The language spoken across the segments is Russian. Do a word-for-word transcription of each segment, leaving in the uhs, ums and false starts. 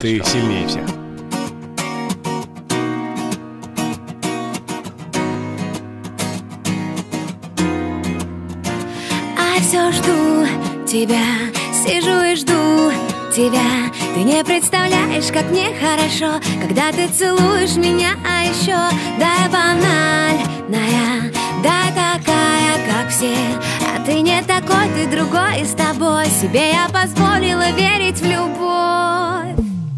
Ты сильнее всех. А все жду тебя, сижу и жду тебя. Ты не представляешь, как мне хорошо, когда ты целуешь меня. А еще да, я банальная, да, такая, как все. А ты не такой, ты другой, и с тобой себе я позволила верить в любовь.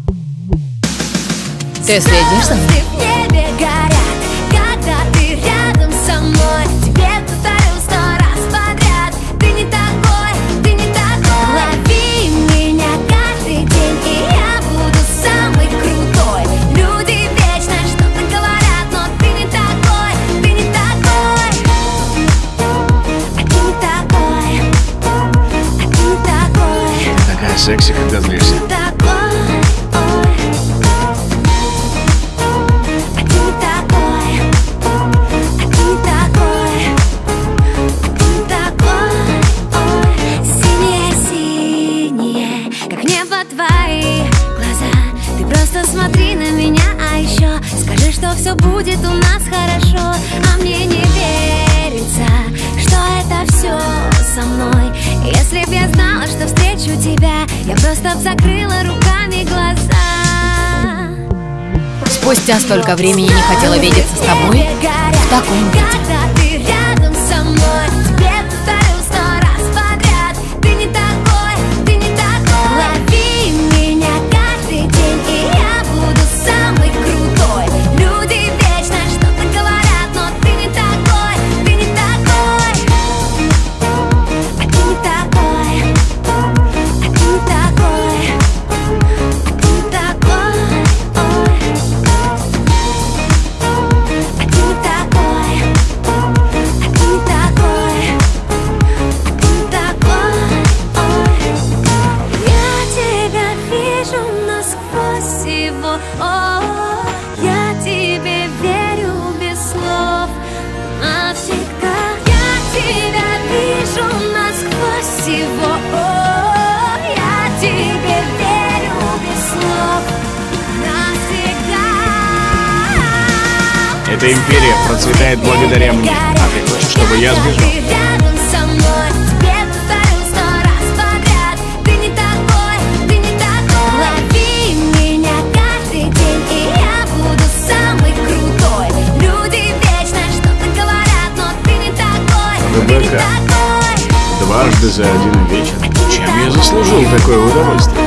Ты следишь за мной? В небе горят, когда ты рядом со мной. Тебе повторю сто раз подряд: ты не такой, ты не такой. Лови меня каждый день, и я буду самый крутой. Люди вечно что-то говорят, но ты не такой, ты не такой. А ты не такой, а ты не такой. Такая секси, когда злишься. Ты такой. Смотри на меня, а еще скажи, что все будет у нас хорошо. А мне не верится, что это все со мной. Если б я знала, что встречу тебя, я просто б закрыла руками глаза. Спустя столько времени не хотела видеться с тобой в таком виде. Эта империя процветает благодаря мне. А ты хочешь, чтобы я сбежал? ВБК. Дважды за один вечер. Чем я заслужил такое удовольствие?